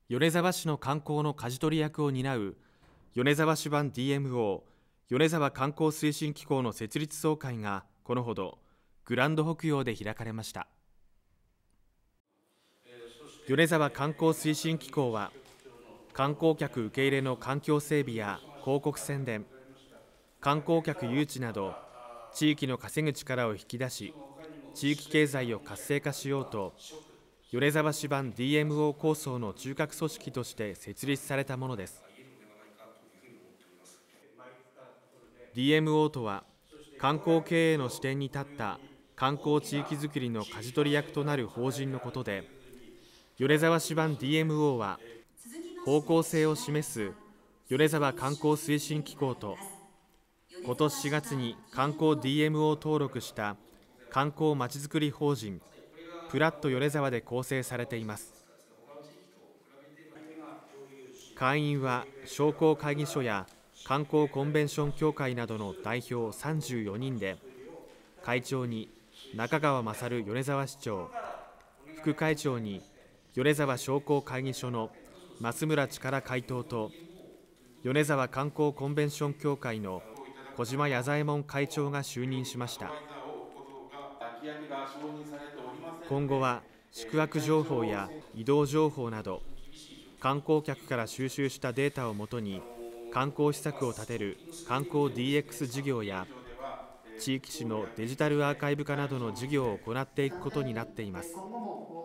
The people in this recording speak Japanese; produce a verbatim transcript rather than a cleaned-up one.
米沢市の観光の舵取り役を担う米沢市版 ディーエムオー 米沢観光推進機構の設立総会がこのほどグランド北陽で開かれました。米沢観光推進機構は、観光客受け入れの環境整備や広告宣伝、観光客誘致など地域の稼ぐ力を引き出し、地域経済を活性化しようと米沢市版 ディーエムオー 構想の中核組織として設立されたものです。 ディーエムオー とは、観光経営の視点に立った観光地域づくりの舵取り役となる法人のことで、米沢市版 ディーエムオー は方向性を示す米沢観光推進機構と、今年しがつに観光 ディーエムオー 登録した観光まちづくり法人プラット米沢で構成されています。会員は商工会議所や観光コンベンション協会などの代表さんじゅうよにんで、会長に中川勝米沢市長、副会長に米沢商工会議所の増村力会頭と、米沢観光コンベンション協会の小島弥左衛門会長が就任しました。今後は宿泊情報や移動情報など観光客から収集したデータをもとに観光施策を立てる観光 ディーエックス 事業や、地域史のデジタルアーカイブ化などの事業を行っていくことになっています。